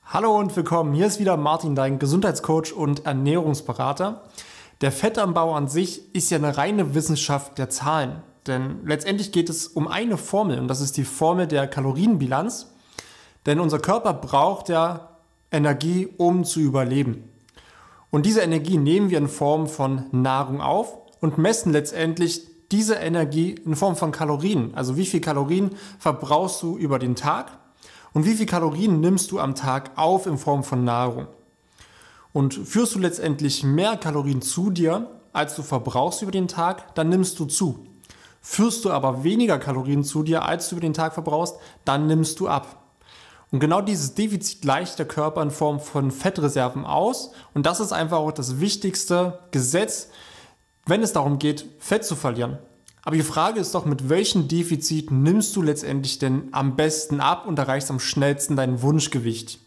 Hallo und willkommen, hier ist wieder Martin, dein Gesundheitscoach und Ernährungsberater. Der Fettanbau an sich ist ja eine reine Wissenschaft der Zahlen, denn letztendlich geht es um eine Formel und das ist die Formel der Kalorienbilanz, denn unser Körper braucht ja Energie, um zu überleben. Und diese Energie nehmen wir in Form von Nahrung auf und messen letztendlich diese Energie in Form von Kalorien. Also wie viel Kalorien verbrauchst du über den Tag? Und wie viel Kalorien nimmst du am Tag auf in Form von Nahrung? Und führst du letztendlich mehr Kalorien zu dir, als du verbrauchst über den Tag, dann nimmst du zu. Führst du aber weniger Kalorien zu dir, als du über den Tag verbrauchst, dann nimmst du ab. Und genau dieses Defizit gleicht der Körper in Form von Fettreserven aus. Und das ist einfach auch das wichtigste Gesetz, wenn es darum geht, Fett zu verlieren. Aber die Frage ist doch, mit welchem Defizit nimmst du letztendlich denn am besten ab und erreichst am schnellsten dein Wunschgewicht?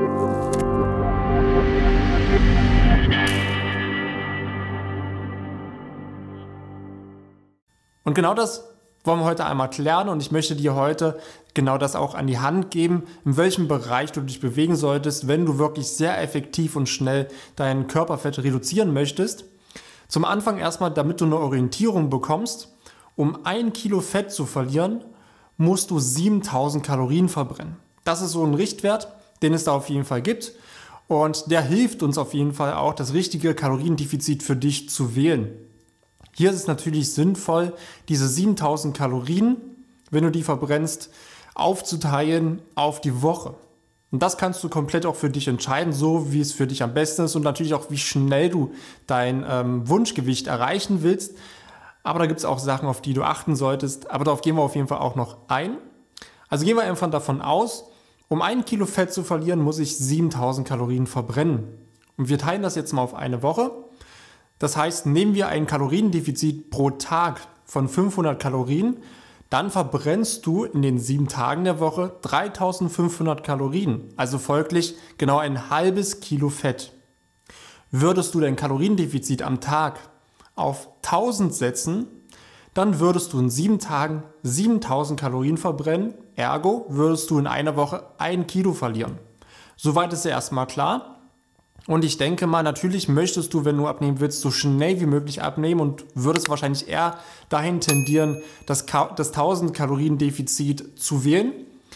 Und genau das wollen wir heute einmal klären und ich möchte dir heute genau das auch an die Hand geben, in welchem Bereich du dich bewegen solltest, wenn du wirklich sehr effektiv und schnell dein Körperfett reduzieren möchtest. Zum Anfang erstmal, damit du eine Orientierung bekommst. Um 1 Kilo Fett zu verlieren, musst du 7000 Kalorien verbrennen. Das ist so ein Richtwert, den es da auf jeden Fall gibt. Und der hilft uns auf jeden Fall auch, das richtige Kaloriendefizit für dich zu wählen. Hier ist es natürlich sinnvoll, diese 7000 Kalorien, wenn du die verbrennst, aufzuteilen auf die Woche. Und das kannst du komplett auch für dich entscheiden, so wie es für dich am besten ist und natürlich auch, wie schnell du dein Wunschgewicht erreichen willst. Aber da gibt es auch Sachen, auf die du achten solltest. Aber darauf gehen wir auf jeden Fall auch noch ein. Also gehen wir einfach davon aus, um 1 Kilo Fett zu verlieren, muss ich 7000 Kalorien verbrennen. Und wir teilen das jetzt mal auf eine Woche. Das heißt, nehmen wir ein Kaloriendefizit pro Tag von 500 Kalorien, dann verbrennst du in den 7 Tagen der Woche 3500 Kalorien. Also folglich genau ein halbes Kilo Fett. Würdest du dein Kaloriendefizit am Tag auf 1000 setzen, dann würdest du in 7 Tagen 7000 Kalorien verbrennen, ergo würdest du in einer Woche 1 Kilo verlieren. Soweit ist ja erstmal klar. Und ich denke mal, natürlich möchtest du, wenn du abnehmen willst, so schnell wie möglich abnehmen und würdest wahrscheinlich eher dahin tendieren, das 1000 Kalorien Defizit zu wählen.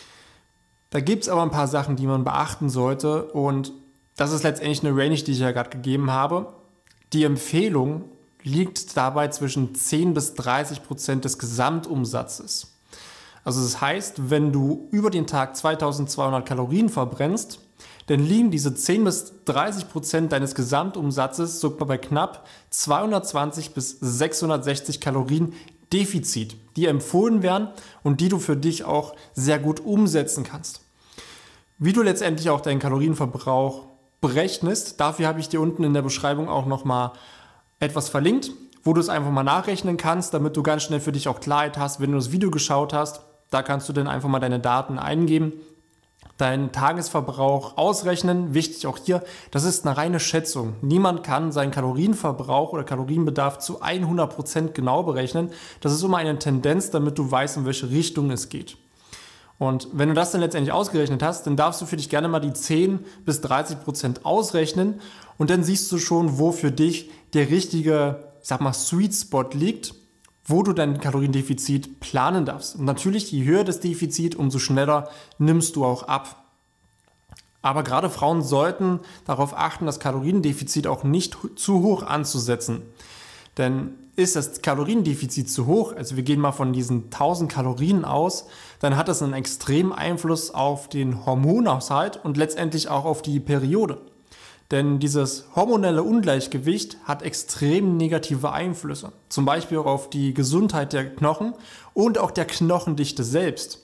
Da gibt es aber ein paar Sachen, die man beachten sollte und das ist letztendlich eine Range, die ich ja gerade gegeben habe. Die Empfehlung liegt dabei zwischen 10 bis 30% des Gesamtumsatzes. Also das heißt, wenn du über den Tag 2200 Kalorien verbrennst, dann liegen diese 10 bis 30% deines Gesamtumsatzes sogar bei knapp 220 bis 660 Kalorien Defizit, die empfohlen werden und die du für dich auch sehr gut umsetzen kannst. Wie du letztendlich auch deinen Kalorienverbrauch berechnest, dafür habe ich dir unten in der Beschreibung auch nochmal etwas verlinkt, wo du es einfach mal nachrechnen kannst, damit du ganz schnell für dich auch Klarheit hast, wenn du das Video geschaut hast. Da kannst du dann einfach mal deine Daten eingeben, deinen Tagesverbrauch ausrechnen. Wichtig auch hier, das ist eine reine Schätzung. Niemand kann seinen Kalorienverbrauch oder Kalorienbedarf zu 100% genau berechnen. Das ist immer eine Tendenz, damit du weißt, in welche Richtung es geht. Und wenn du das dann letztendlich ausgerechnet hast, dann darfst du für dich gerne mal die 10 bis 30% ausrechnen und dann siehst du schon, wo für dich der richtige, ich sag mal, Sweet Spot liegt, wo du dein Kaloriendefizit planen darfst. Und natürlich, je höher das Defizit, umso schneller nimmst du auch ab. Aber gerade Frauen sollten darauf achten, das Kaloriendefizit auch nicht zu hoch anzusetzen. Denn ist das Kaloriendefizit zu hoch, also wir gehen mal von diesen 1000 Kalorien aus, dann hat das einen extremen Einfluss auf den Hormonhaushalt und letztendlich auch auf die Periode. Denn dieses hormonelle Ungleichgewicht hat extrem negative Einflüsse, zum Beispiel auch auf die Gesundheit der Knochen und auch der Knochendichte selbst.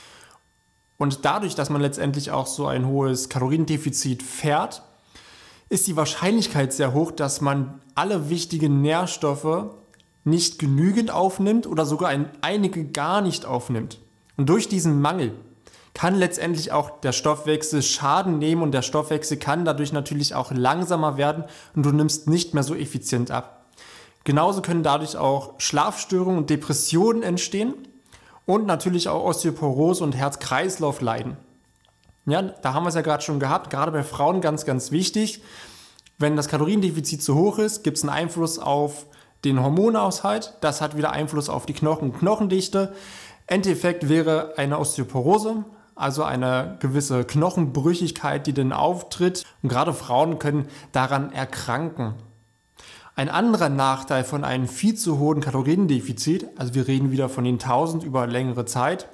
Und dadurch, dass man letztendlich auch so ein hohes Kaloriendefizit fährt, ist die Wahrscheinlichkeit sehr hoch, dass man alle wichtigen Nährstoffe nicht genügend aufnimmt oder sogar einige gar nicht aufnimmt. Und durch diesen Mangel kann letztendlich auch der Stoffwechsel Schaden nehmen und der Stoffwechsel kann dadurch natürlich auch langsamer werden und du nimmst nicht mehr so effizient ab. Genauso können dadurch auch Schlafstörungen und Depressionen entstehen und natürlich auch Osteoporose und Herz-Kreislauf leiden. Ja, da haben wir es ja gerade schon gehabt, gerade bei Frauen ganz, ganz wichtig. Wenn das Kaloriendefizit zu hoch ist, gibt es einen Einfluss auf den Hormonaushalt. Das hat wieder Einfluss auf die Knochendichte. Endeffekt wäre eine Osteoporose, also eine gewisse Knochenbrüchigkeit, die dann auftritt. Und gerade Frauen können daran erkranken. Ein anderer Nachteil von einem viel zu hohen Kaloriendefizit, also wir reden wieder von den 1000 über längere Zeit,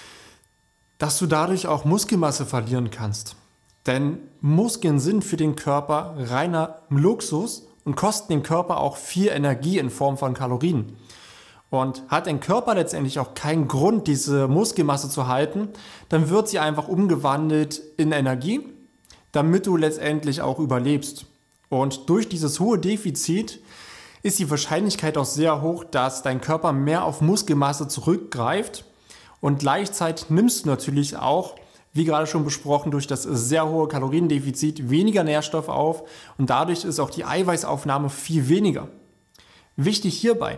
dass du dadurch auch Muskelmasse verlieren kannst. Denn Muskeln sind für den Körper reiner Luxus und kosten den Körper auch viel Energie in Form von Kalorien. Und hat dein Körper letztendlich auch keinen Grund, diese Muskelmasse zu halten, dann wird sie einfach umgewandelt in Energie, damit du letztendlich auch überlebst. Und durch dieses hohe Defizit ist die Wahrscheinlichkeit auch sehr hoch, dass dein Körper mehr auf Muskelmasse zurückgreift. Und gleichzeitig nimmst du natürlich auch, wie gerade schon besprochen, durch das sehr hohe Kaloriendefizit weniger Nährstoffe auf und dadurch ist auch die Eiweißaufnahme viel weniger. Wichtig hierbei,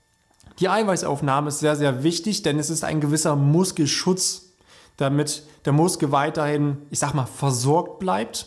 die Eiweißaufnahme ist sehr, sehr wichtig, denn es ist ein gewisser Muskelschutz, damit der Muskel weiterhin, ich sag mal, versorgt bleibt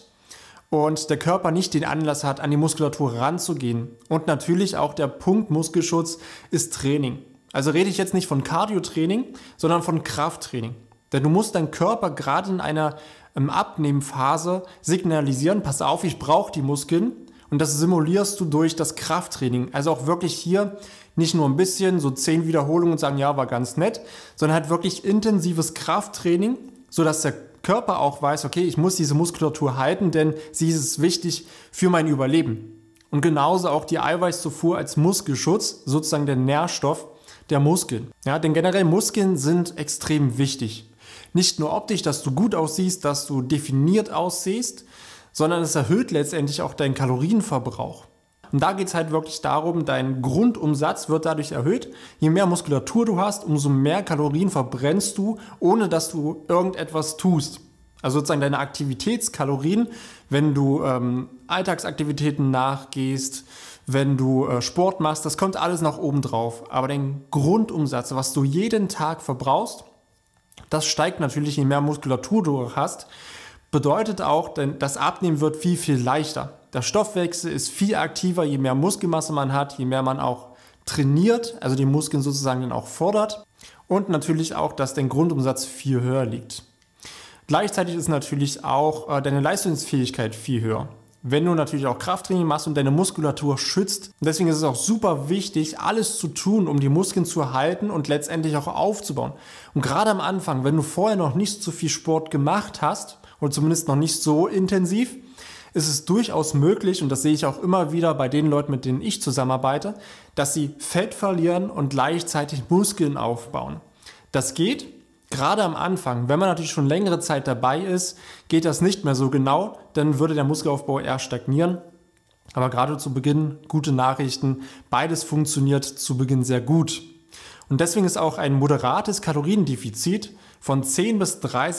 und der Körper nicht den Anlass hat, an die Muskulatur ranzugehen. Und natürlich auch der Punkt Muskelschutz ist Training. Also rede ich jetzt nicht von Cardio-Training, sondern von Krafttraining. Denn du musst deinen Körper gerade in einer Abnehmphase signalisieren, pass auf, ich brauche die Muskeln. Und das simulierst du durch das Krafttraining. Also auch wirklich hier nicht nur ein bisschen, so 10 Wiederholungen und sagen, ja, war ganz nett, sondern halt wirklich intensives Krafttraining, sodass der Körper auch weiß, okay, ich muss diese Muskulatur halten, denn sie ist wichtig für mein Überleben. Und genauso auch die Eiweißzufuhr als Muskelschutz, sozusagen der Nährstoff der Muskeln. Ja, denn generell Muskeln sind extrem wichtig. Nicht nur optisch, dass du gut aussiehst, dass du definiert aussiehst, sondern es erhöht letztendlich auch deinen Kalorienverbrauch. Und da geht es halt wirklich darum, dein Grundumsatz wird dadurch erhöht. Je mehr Muskulatur du hast, umso mehr Kalorien verbrennst du, ohne dass du irgendetwas tust. Also sozusagen deine Aktivitätskalorien, wenn du Alltagsaktivitäten nachgehst, wenn du Sport machst, das kommt alles nach oben drauf. Aber dein Grundumsatz, was du jeden Tag verbrauchst, das steigt natürlich, je mehr Muskulatur du hast. Bedeutet auch, denn das Abnehmen wird viel, viel leichter. Der Stoffwechsel ist viel aktiver, je mehr Muskelmasse man hat, je mehr man auch trainiert, also die Muskeln sozusagen dann auch fordert. Und natürlich auch, dass dein Grundumsatz viel höher liegt. Gleichzeitig ist natürlich auch deine Leistungsfähigkeit viel höher. Wenn du natürlich auch Krafttraining machst und deine Muskulatur schützt. Und deswegen ist es auch super wichtig, alles zu tun, um die Muskeln zu halten und letztendlich auch aufzubauen. Und gerade am Anfang, wenn du vorher noch nicht so viel Sport gemacht hast, oder zumindest noch nicht so intensiv, ist es durchaus möglich, und das sehe ich auch immer wieder bei den Leuten, mit denen ich zusammenarbeite, dass sie Fett verlieren und gleichzeitig Muskeln aufbauen. Das geht. Gerade am Anfang, wenn man natürlich schon längere Zeit dabei ist, geht das nicht mehr so genau, dann würde der Muskelaufbau eher stagnieren. Aber gerade zu Beginn gute Nachrichten, beides funktioniert zu Beginn sehr gut. Und deswegen ist auch ein moderates Kaloriendefizit von 10 bis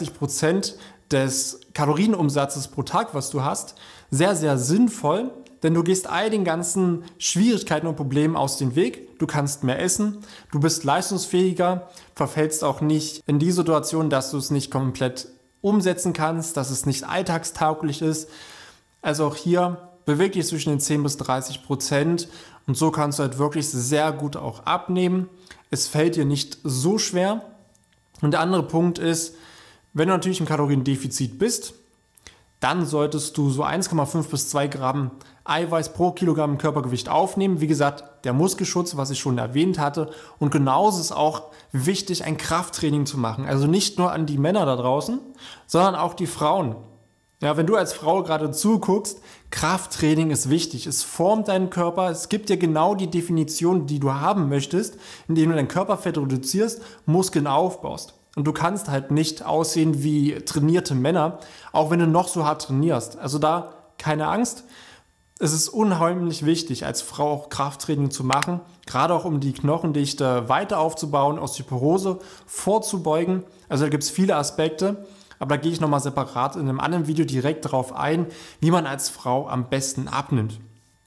30% des Kalorienumsatzes pro Tag, was du hast, sehr, sehr sinnvoll, denn du gehst all den ganzen Schwierigkeiten und Problemen aus dem Weg. Du kannst mehr essen, du bist leistungsfähiger, verfällst auch nicht in die Situation, dass du es nicht komplett umsetzen kannst, dass es nicht alltagstauglich ist. Also auch hier beweg dich zwischen den 10 bis 30% und so kannst du halt wirklich sehr gut auch abnehmen. Es fällt dir nicht so schwer. Und der andere Punkt ist, wenn du natürlich im Kaloriendefizit bist, dann solltest du so 1,5 bis 2 Gramm Eiweiß pro Kilogramm Körpergewicht aufnehmen. Wie gesagt, der Muskelschutz, was ich schon erwähnt hatte. Und genauso ist auch wichtig, ein Krafttraining zu machen. Also nicht nur an die Männer da draußen, sondern auch die Frauen. Ja, wenn du als Frau gerade zuguckst, Krafttraining ist wichtig. Es formt deinen Körper, es gibt dir genau die Definition, die du haben möchtest, indem du dein Körperfett reduzierst, Muskeln aufbaust. Und du kannst halt nicht aussehen wie trainierte Männer, auch wenn du noch so hart trainierst. Also da keine Angst. Es ist unheimlich wichtig, als Frau auch Krafttraining zu machen, gerade auch um die Knochendichte weiter aufzubauen, Osteoporose vorzubeugen. Also da gibt es viele Aspekte, aber da gehe ich nochmal separat in einem anderen Video direkt darauf ein, wie man als Frau am besten abnimmt.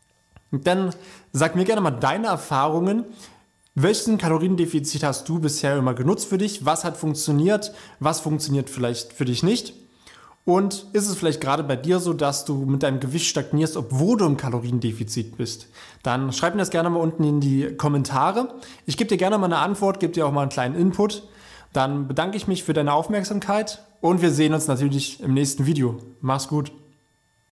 Und dann sag mir gerne mal deine Erfahrungen. Welchen Kaloriendefizit hast du bisher immer genutzt für dich? Was hat funktioniert? Was funktioniert vielleicht für dich nicht? Und ist es vielleicht gerade bei dir so, dass du mit deinem Gewicht stagnierst, obwohl du im Kaloriendefizit bist? Dann schreib mir das gerne mal unten in die Kommentare. Ich gebe dir gerne mal eine Antwort, gebe dir auch mal einen kleinen Input. Dann bedanke ich mich für deine Aufmerksamkeit und wir sehen uns natürlich im nächsten Video. Mach's gut.